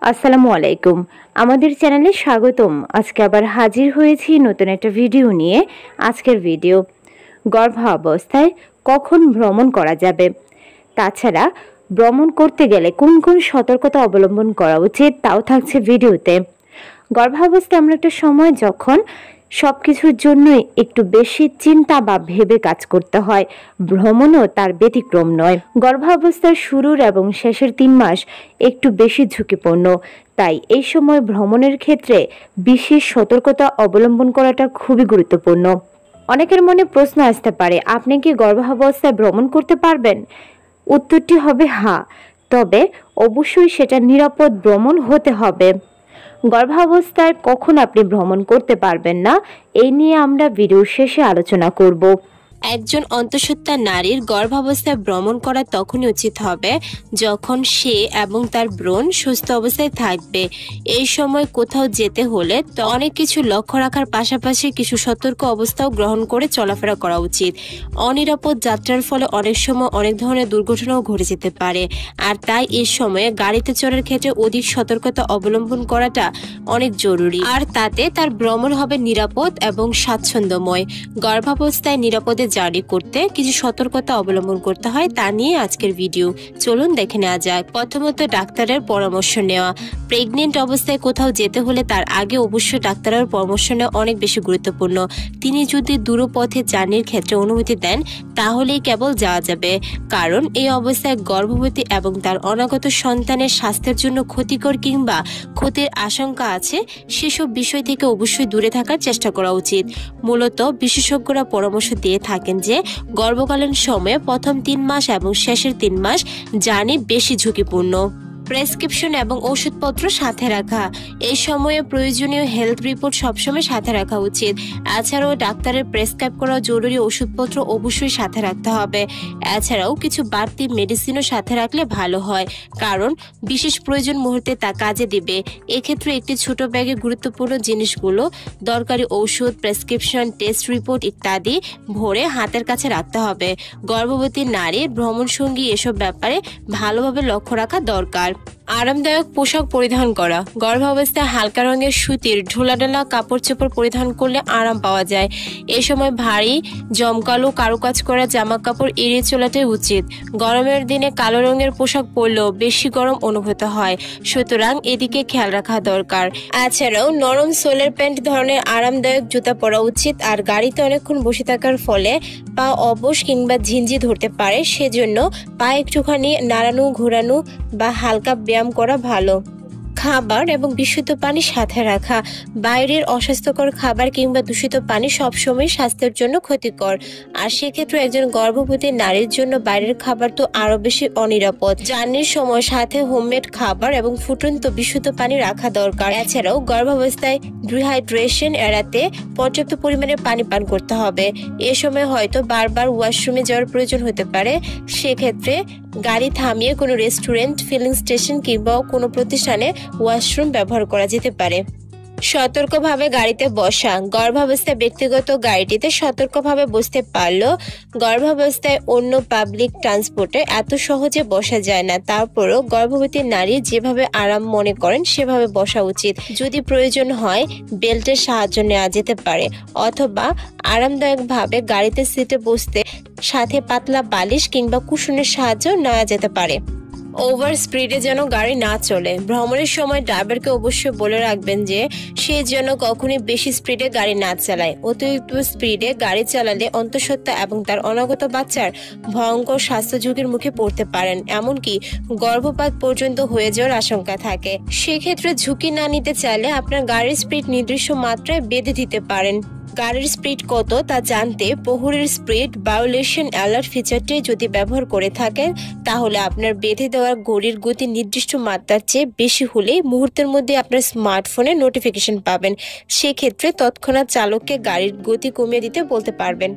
আসসালামু আলাইকুম। আমাদের চ্যানেলে স্বাগতম। আজকে আবার হাজির হয়েছি নতুন একটা ভিডিও নিয়ে। আজকের ভিডিও গর্ভাবস্থায় কখন ভ্রমণ করা যাবে, তাছাড়া ভ্রমণ করতে গেলে কোন কোন সতর্কতা অবলম্বন করা উচিত তাও থাকছে ভিডিওতে। গর্ভাবস্থায় এমন একটা সময় যখন সবকিছুর জন্যই একটু বেশি চিন্তা বা ভেবে কাজ করতে হয়। ভ্রমণও তার ব্যতিক্রম নয়। গর্ভাবস্থার শুরুর এবং শেষের 3 মাস একটু বেশি ঝুঁকিপূর্ণ, তাই এই সময় ভ্রমণের ক্ষেত্রে বিশেষ সতর্কতা অবলম্বন করাটা খুবই গুরুত্বপূর্ণ। অনেকের মনে প্রশ্ন আসতে পারে, আপনি কি গর্ভাবস্থায় ভ্রমণ করতে পারবেন? উত্তরটি হবে হ্যাঁ, তবে অবশ্যই সেটা নিরাপদ ভ্রমণ হতে হবে। গর্ভাবস্থায় কখন আপনি ভ্রমণ করতে পারবেন না, এই নিয়ে আমরা ভিডিওর শেষে আলোচনা করব। একজন অন্তঃসত্ত্বা নারীর গর্ভাবস্থায় ভ্রমণ করা তখনই উচিত হবে যখন সে এবং তার ব্রণ সুস্থ অবস্থায় থাকবে। এই সময় কোথাও যেতে হলে তো অনেক কিছু লক্ষ্য রাখার পাশাপাশি কিছু সতর্ক অবস্থাও গ্রহণ করে চলাফেরা করা উচিত। অনিরাপদ যাত্রার ফলে অনেক সময় অনেক ধরনের দুর্ঘটনাও ঘটে যেতে পারে, আর তাই এই সময়ে গাড়িতে চড়ার ক্ষেত্রে অধিক সতর্কতা অবলম্বন করাটা অনেক জরুরি, আর তাতে তার ভ্রমণ হবে নিরাপদ এবং স্বাচ্ছন্দ্যময়। গর্ভাবস্থায় নিরাপদে জার্নি করতে কিছু সতর্কতা অবলম্বন করতে হয়, তা নিয়ে আজকের ভিডিও। চলুন দেখে নেওয়া যাক। প্রথমত, ডাক্তারের পরামর্শ নেওয়া। প্রেগনেন্ট অবস্থায় কোথাও যেতে হলে তার আগে অবশ্যই ডাক্তারের পরামর্শ নেওয়া অনেক বেশি গুরুত্বপূর্ণ। তিনি যদি দূরপথে জার্নির ক্ষেত্রে অনুমতি দেন তাহলেই কেবল যাওয়া যাবে, কারণ এই অবস্থায় গর্ভবতী এবং তার অনাগত সন্তানের স্বাস্থ্যের জন্য ক্ষতিকর কিংবা ক্ষতির আশঙ্কা আছে সেসব বিষয় থেকে অবশ্যই দূরে থাকার চেষ্টা করা উচিত। মূলত বিশেষজ্ঞরা পরামর্শ দিয়ে থাকেন যে গর্ভকালীন সময়ে প্রথম 3 মাস এবং শেষের 3 মাস জার্নি বেশি ঝুঁকিপূর্ণ। প্রেসক্রিপশন এবং ওষুধপত্র সাথে রাখা। এই সময়ে প্রয়োজনীয় হেলথ রিপোর্ট সবসময় সাথে রাখা উচিত। এছাড়াও ডাক্তারের প্রেসক্রাইব করা জরুরি ওষুধপত্র অবশ্যই সাথে রাখতে হবে। এছাড়াও কিছু বাড়তি মেডিসিনও সাথে রাখলে ভালো হয়, কারণ বিশেষ প্রয়োজন মুহূর্তে তা কাজে দিবে। এক্ষেত্রে একটি ছোট ব্যাগে গুরুত্বপূর্ণ জিনিসগুলো, দরকারি ঔষধ, প্রেসক্রিপশন, টেস্ট রিপোর্ট ইত্যাদি ভরে হাতের কাছে রাখতে হবে। গর্ভবতী নারীর ভ্রমণ সঙ্গী এসব ব্যাপারে ভালোভাবে লক্ষ্য রাখা দরকার। আরামদায়ক পোশাক পরিধান করা। গর্ভাবস্থায় হালকা রঙের সুতির ঢোলাঢালা কাপড় চোপড় পরিধান করলে আরাম পাওয়া যায়। এ সময় ভারী জমকালো কারুকাজ করা জামা কাপড় এড়িয়ে চলাটাই উচিত। গরমের দিনে কালো রঙের পোশাক পরলেও বেশি গরম অনুভূত হয়, সুতরাং এদিকে খেয়াল রাখা দরকার। এছাড়াও নরম সোলের প্যান্ট ধরনের আরামদায়ক জুতা পরা উচিত। আর গাড়িতে অনেকক্ষণ বসে থাকার ফলে পা অবশ কিংবা ঝিনঝি ধরতে পারে, সেজন্য পা একটুখানি নাড়ানো, ঘোরানো বা হালকা ব্যায়াম করা ভালো। খাবার এবং বিশুদ্ধ পানি সাথে রাখা। বাইরের অস্বাস্থ্যকর খাবার কিংবা দূষিত পানি সবসময় স্বাস্থ্যের জন্য ক্ষতিকর, আর সেক্ষেত্রে একজন গর্ভবতী নারীর জন্য বাইরের খাবার তো আরো বেশি অনিরাপদ। জার্নির সময় সাথে হোমমেড খাবার এবং ফুটন্ত বিশুদ্ধ পানি রাখা দরকার। এছাড়াও গর্ভাবস্থায় ডিহাইড্রেশন এড়াতে পর্যাপ্ত পরিমাণে পানি পান করতে হবে। এ সময় হয়তো বারবার ওয়াশরুমে যাওয়ার প্রয়োজন হতে পারে, সেক্ষেত্রে গাড়ি থামিয়ে কোনো রেস্টুরেন্ট, ফিলিং স্টেশন কিংবা কোনো প্রতিষ্ঠানে ওয়াশরুম ব্যবহার করা যেতে পারে। সতর্কভাবে গাড়িতে বসা। গর্ভাবস্থায় ব্যক্তিগত গাড়িটিতে সতর্কভাবে বসতে পারলেও গর্ভাবস্থায় অন্য পাবলিক ট্রান্সপোর্টে এত সহজে বসা যায় না। তারপরও গর্ভবতী নারী যেভাবে আরাম মনে করেন সেভাবে বসা উচিত। যদি প্রয়োজন হয় বেল্টের সাহায্য নেওয়া যেতে পারে, অথবা আরামদায়কভাবে গাড়িতে সিটে বসতে সাথে পাতলা বালিশ কিংবা কুশনের সাহায্য নেওয়া যেতে পারে। ওভার স্পিডে যেন গাড়ি না চলে। ভ্রমণের সময় ড্রাইভারকে অবশ্যই বলে রাখবেন যে সে যেন কখনোই বেশি স্পিডে গাড়ি না চালায়। অতিরিক্ত স্পিডে গাড়ি চালালে অন্তঃসত্ত্বা এবং তার অনাগত বাচ্চার ভয়ঙ্কর স্বাস্থ্য ঝুঁকির মুখে পড়তে পারেন, এমনকি গর্ভপাত পর্যন্ত হয়ে যাওয়ার আশঙ্কা থাকে। সেক্ষেত্রে ঝুঁকি না নিতে চাইলে আপনার গাড়ির স্পিড নির্দিষ্ট মাত্রায় বেঁধে দিতে পারেন। গাড়ির স্পিড কত তা জানতে প্রহরীর স্পিড ভায়োলেশন অ্যালার্ট ফিচারটি যদি ব্যবহার করে থাকেন, তাহলে আপনার বেঁধে দেওয়া ঘড়ির গতি নির্দিষ্ট মাত্রার চেয়ে বেশি হলে মুহূর্তের মধ্যে আপনার স্মার্টফোনে নোটিফিকেশন পাবেন। সেক্ষেত্রে তৎক্ষণাৎ চালককে গাড়ির গতি কমিয়ে দিতে বলতে পারবেন।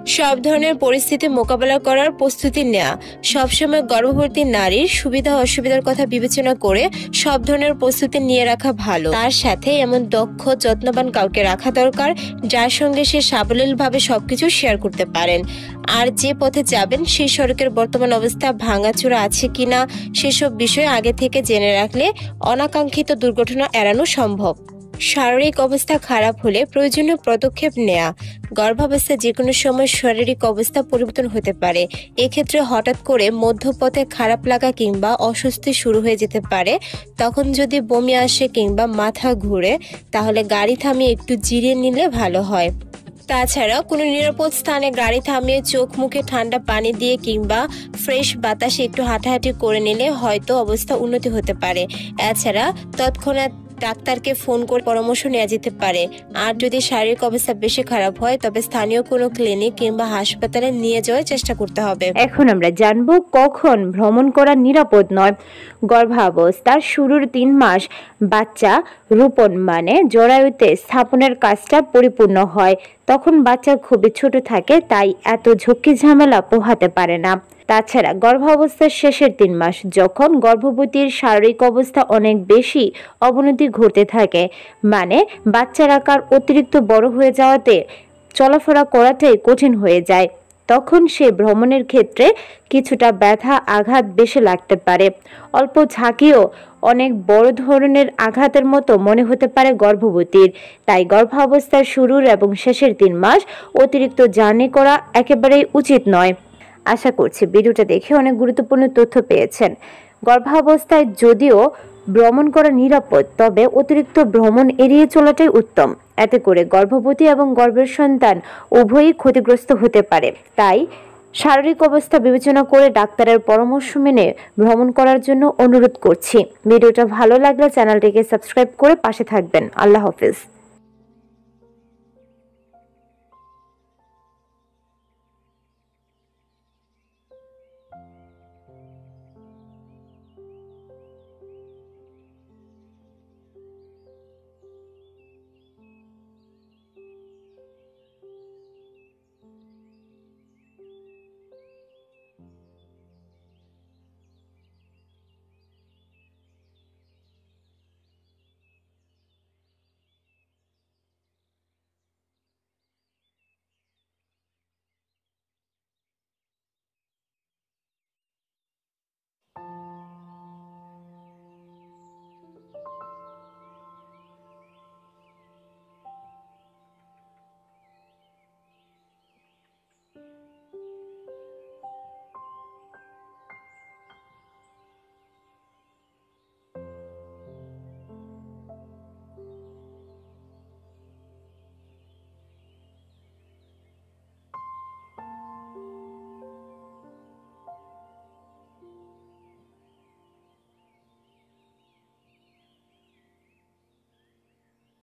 সব ধরনের পরিস্থিতি মোকাবেলা করার প্রস্তুতি নেওয়া। সবসময় গর্ভবতী নারীর সুবিধা অসুবিধার কথা বিবেচনা করে সব ধরনের প্রস্তুতি নিয়ে রাখা ভালো। তার সাথে এমন দক্ষ যত্নবান কাউকে রাখা দরকার যার সঙ্গে সে সাবলীলভাবে সবকিছু শেয়ার করতে পারেন। আর যে পথে যাবেন সেই সড়কের বর্তমান অবস্থা ভাঙাচোরা আছে কিনা সেসব বিষয় আগে থেকে জেনে রাখলে অনাকাঙ্ক্ষিত দুর্ঘটনা এড়ানো সম্ভব। শারীরিক অবস্থা খারাপ হলে প্রয়োজনীয় পদক্ষেপ নেওয়া। গর্ভাবস্থায় যে কোনো সময় শারীরিক অবস্থা পরিবর্তন হতে পারে। এক্ষেত্রে হঠাৎ করে মধ্যপথে খারাপ লাগা কিংবা অস্বস্তি শুরু হয়ে যেতে পারে। তখন যদি বমি আসে কিংবা মাথা ঘুরে তাহলে গাড়ি থামিয়ে একটু জিরিয়ে নিলে ভালো হয়। তাছাড়া কোনো নিরাপদ স্থানে গাড়ি থামিয়ে চোখ মুখে ঠান্ডা পানি দিয়ে কিংবা ফ্রেশ বাতাসে একটু হাঁটাহাঁটি করে নিলে হয়তো অবস্থা উন্নতি হতে পারে। এছাড়া তৎক্ষণাৎ ডাক্তারকে ফোন করে পরামর্শ নেওয়া যেতে পারে। আর যদি শারীরিক অবস্থা বেশি খারাপ হয় তবে স্থানীয় কোনো ক্লিনিক কিংবা হাসপাতালে নিয়ে যাওয়ার চেষ্টা করতে হবে। এখন আমরা জানবো কখন ভ্রমণ করা নিরাপদ নয়। গর্ভাবস্থার শুরুর 3 মাস বাচ্চা রূপণ মানে জরায়ুতে স্থাপনের কাজটা পরিপূর্ণ হয়। তখন বাচ্চা খুবই ছোট থাকে, তাই এত ঝক্কি ঝামেলা পোহাতে পারে না। তাছাড়া গর্ভাবস্থার শেষের 3 মাস যখন গর্ভবতীর শারীরিক অবস্থা অনেক বেশি অবনতি ঘটতে থাকে, মানে বাচ্চার আকার অতিরিক্ত বড় হয়ে যাওয়াতে চলাফেরা করাটাই কঠিন হয়ে যায়, তখন সে ভ্রমণের ক্ষেত্রে কিছুটা ব্যথা আঘাত বেশি লাগতে পারে। অল্প ঝাঁকিও অনেক বড় ধরনের আঘাতের মতো মনে হতে পারে গর্ভবতীর। তাই গর্ভাবস্থার শুরুর এবং শেষের 3 মাস অতিরিক্ত জার্নি করা একেবারেই উচিত নয়। আশা করছি ভিডিওটা দেখে অনেক গুরুত্বপূর্ণ তথ্য পেয়েছেন। গর্ভাবস্থায় যদিও ভ্রমণ করা নিরাপদ, তবে অতিরিক্ত ভ্রমণ এড়িয়ে চলাটাই উত্তম। এতে করে গর্ভবতী এবং গর্ভের সন্তান উভয়ই ক্ষতিগ্রস্ত হতে পারে। তাই শারীরিক অবস্থা বিবেচনা করে ডাক্তারের পরামর্শ মেনে ভ্রমণ করার জন্য অনুরোধ করছি। ভিডিওটা ভালো লাগলে চ্যানেলটিকে সাবস্ক্রাইব করে পাশে থাকবেন। আল্লাহ হাফেজ।